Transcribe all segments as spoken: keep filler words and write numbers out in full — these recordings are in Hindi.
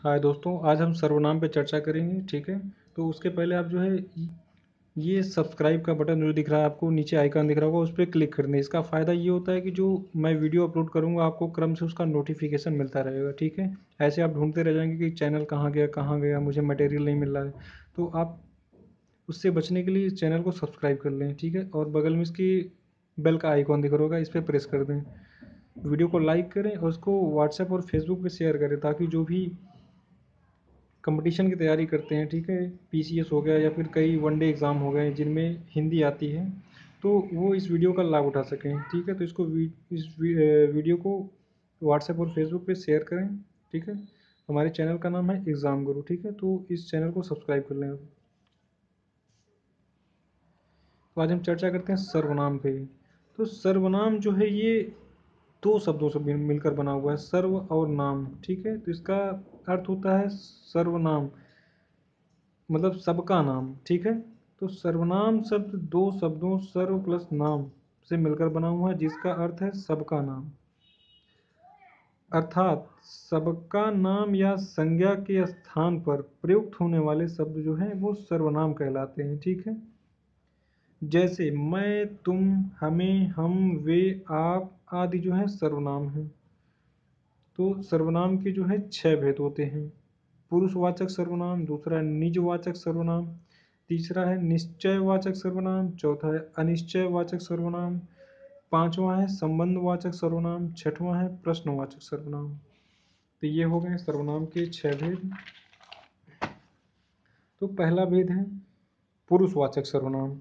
हाय दोस्तों, आज हम सर्वनाम पे चर्चा करेंगे। ठीक है, तो उसके पहले आप जो है ये सब्सक्राइब का बटन जो दिख रहा है आपको, नीचे आइकन दिख रहा होगा, उस पर क्लिक करना है। इसका फ़ायदा ये होता है कि जो मैं वीडियो अपलोड करूँगा आपको क्रम से उसका नोटिफिकेशन मिलता रहेगा। ठीक है, ऐसे आप ढूंढते रह जाएंगे कि चैनल कहाँ गया कहाँ गया, मुझे मटेरियल नहीं मिल रहा है। तो आप उससे बचने के लिए इस चैनल को सब्सक्राइब कर लें। ठीक है, और बगल में इसकी बेल का आइकॉन दिख रहा होगा, इस पर प्रेस कर दें। वीडियो को लाइक करें और उसको व्हाट्सएप और फेसबुक पे शेयर करें, ताकि जो भी कंपटीशन की तैयारी करते हैं, ठीक है, पीसीएस हो गया या फिर कई वनडे एग्ज़ाम हो गए जिनमें हिंदी आती है, तो वो इस वीडियो का लाभ उठा सकें। ठीक है, तो इसको वी, इस वी, वीडियो को व्हाट्सएप और फेसबुक पे शेयर करें। ठीक है, हमारे चैनल का नाम है एग्ज़ाम गुरु। ठीक है, तो इस चैनल को सब्सक्राइब कर लें। तो आज हम चर्चा करते हैं सर्वनाम पे। तो सर्वनाम जो है ये दो शब्दों से मिल- मिलकर बना हुआ है, सर्व और नाम। ठीक है, तो इसका अर्थ होता है सर्वनाम, मतलब सबका नाम। ठीक है, तो सर्वनाम शब्द दो शब्दों सर्व प्लस नाम से मिलकर बना हुआ है, जिसका अर्थ है सबका नाम। अर्थात सबका नाम या संज्ञा के स्थान पर प्रयुक्त होने वाले शब्द जो हैं वो सर्वनाम कहलाते हैं। ठीक है, जैसे मैं, तुम, हमें, हम, वे, आप आदि जो है सर्वनाम हैं। तो सर्वनाम के जो है छह भेद होते हैं। पुरुषवाचक सर्वनाम, दूसरा निजवाचक सर्वनाम, तीसरा है निश्चयवाचक सर्वनाम, चौथा है अनिश्चयवाचक सर्वनाम, पांचवा है संबंधवाचक सर्वनाम, छठवां है प्रश्नवाचक सर्वनाम। तो ये हो गए सर्वनाम के छह भेद। तो पहला भेद है पुरुषवाचक सर्वनाम।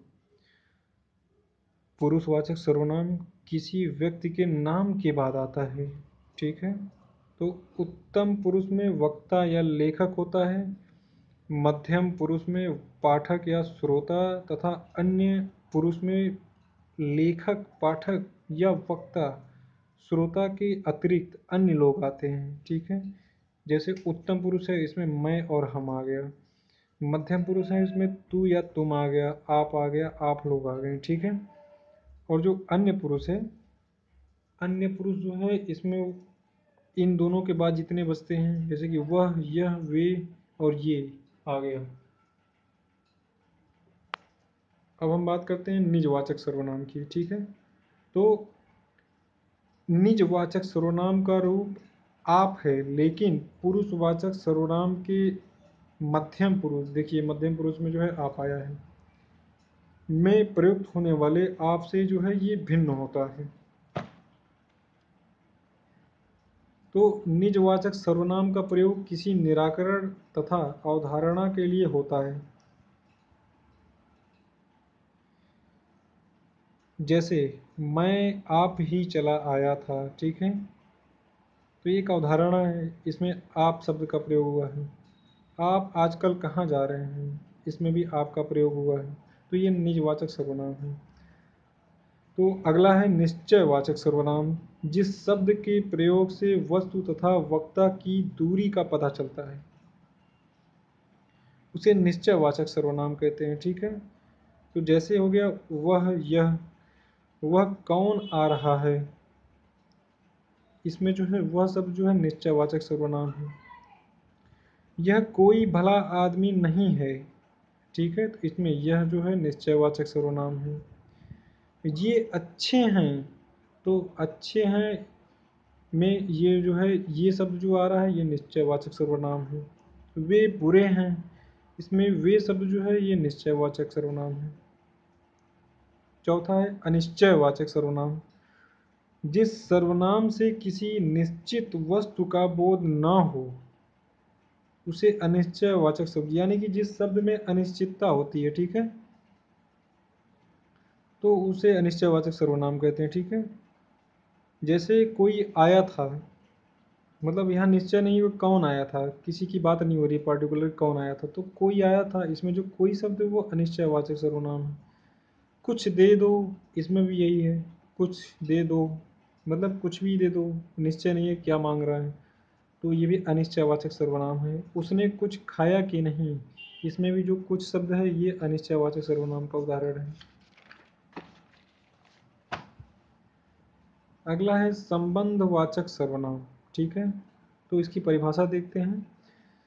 पुरुषवाचक सर्वनाम किसी व्यक्ति के नाम के बाद आता है। ठीक है, तो उत्तम पुरुष में वक्ता या लेखक होता है, मध्यम पुरुष में पाठक या श्रोता, तथा अन्य पुरुष में लेखक, पाठक या वक्ता, श्रोता के अतिरिक्त अन्य लोग आते हैं। ठीक है, जैसे उत्तम पुरुष है, इसमें मैं और हम आ गया। मध्यम पुरुष है, इसमें तू या तुम आ गया, आप आ गया, आप लोग आ गए। ठीक है, और जो अन्य पुरुष है, अन्य पुरुष जो है इसमें इन दोनों के बाद जितने बचते हैं, जैसे कि वह, यह, वे और ये आ गया। अब हम बात करते हैं निजवाचक सर्वनाम की। ठीक है, तो निजवाचक सर्वनाम का रूप आप है, लेकिन पुरुषवाचक सर्वनाम के मध्यम पुरुष, देखिए मध्यम पुरुष में जो है आप आया है, में प्रयुक्त होने वाले आप से जो है ये भिन्न होता है। तो निजवाचक सर्वनाम का प्रयोग किसी निराकरण तथा अवधारणा के लिए होता है। जैसे मैं आप ही चला आया था। ठीक है, तो ये एक अवधारणा है, इसमें आप शब्द का प्रयोग हुआ है। आप आजकल कहाँ जा रहे हैं, इसमें भी आप का प्रयोग हुआ है, तो ये निजवाचक सर्वनाम है। तो अगला है निश्चयवाचक सर्वनाम। जिस शब्द के प्रयोग से वस्तु तथा वक्ता की दूरी का पता चलता है, उसे निश्चयवाचक सर्वनाम कहते हैं। ठीक है, तो जैसे हो गया वह, यह, वह कौन आ रहा है, इसमें जो है वह शब्द जो है निश्चयवाचक सर्वनाम है। यह कोई भला आदमी नहीं है। ठीक है, तो इसमें यह जो है निश्चयवाचक सर्वनाम है। ये अच्छे हैं, तो अच्छे हैं में ये जो है ये शब्द जो आ रहा है ये निश्चयवाचक सर्वनाम है। वे बुरे हैं, इसमें वे शब्द जो है ये निश्चयवाचक सर्वनाम है। चौथा है अनिश्चयवाचक सर्वनाम। जिस सर्वनाम से किसी निश्चित वस्तु का बोध न हो, उसे अनिश्चयवाचक शब्द, यानी कि जिस शब्द में अनिश्चितता होती है, ठीक है, तो उसे अनिश्चयवाचक सर्वनाम कहते हैं। ठीक है, जैसे कोई आया था, मतलब यहाँ निश्चय नहीं हो कौन आया था, किसी की बात नहीं हो रही पार्टिकुलर कौन आया था, तो कोई आया था, इसमें जो कोई शब्द है वो अनिश्चयवाचक सर्वनाम है। कुछ दे दो, इसमें भी यही है, कुछ दे दो, मतलब कुछ भी दे दो, निश्चय नहीं है क्या मांग रहा है, तो ये भी अनिश्चयवाचक सर्वनाम है। उसने कुछ खाया कि नहीं, इसमें भी जो कुछ शब्द है ये अनिश्चयवाचक सर्वनाम का उदाहरण है। अगला है संबंधवाचक सर्वनाम। ठीक है, तो इसकी परिभाषा देखते हैं।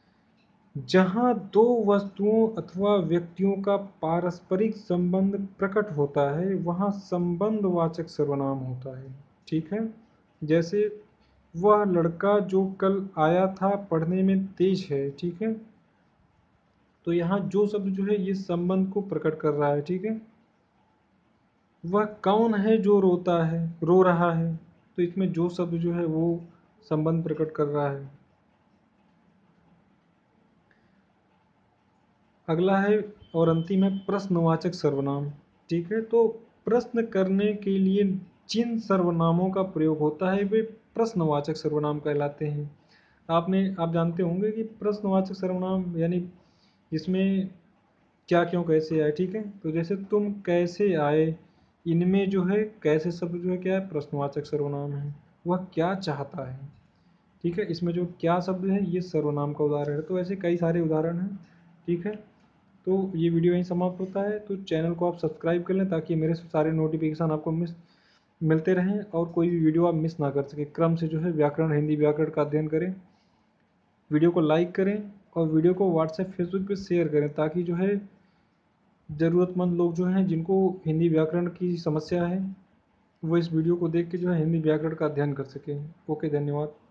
जहाँ दो वस्तुओं अथवा व्यक्तियों का पारस्परिक संबंध प्रकट होता है वहाँ संबंधवाचक सर्वनाम होता है। ठीक है, जैसे वह लड़का जो कल आया था पढ़ने में तेज है। ठीक है, तो यहाँ जो शब्द जो है ये संबंध को प्रकट कर रहा है। ठीक है, वह कौन है जो रोता है रो रहा है, तो इसमें जो शब्द जो है वो संबंध प्रकट कर रहा है। अगला है और अंतिम है प्रश्नवाचक सर्वनाम। ठीक है, तो प्रश्न करने के लिए जिन सर्वनामों का प्रयोग होता है वे प्रश्नवाचक सर्वनाम कहलाते हैं। आपने आप जानते होंगे कि प्रश्नवाचक सर्वनाम यानी इसमें क्या क्यों कैसे आए। ठीक है, तो जैसे तुम कैसे आए, इनमें जो है कैसे शब्द जो है क्या है, प्रश्नवाचक सर्वनाम है। वह क्या चाहता है। ठीक है, इसमें जो क्या शब्द है ये सर्वनाम का उदाहरण है। तो ऐसे कई सारे उदाहरण हैं। ठीक है, तो ये वीडियो यहीं समाप्त होता है। तो चैनल को आप सब्सक्राइब कर लें ताकि मेरे सारे नोटिफिकेशन आपको मिस मिलते रहें और कोई भी वीडियो आप मिस ना कर सकें। क्रम से जो है व्याकरण हिंदी व्याकरण का अध्ययन करें। वीडियो को लाइक करें और वीडियो को व्हाट्सएप फेसबुक पे शेयर करें ताकि जो है ज़रूरतमंद लोग जो हैं जिनको हिंदी व्याकरण की समस्या है वो इस वीडियो को देख के जो है हिंदी व्याकरण का अध्ययन कर सकें। ओके, धन्यवाद।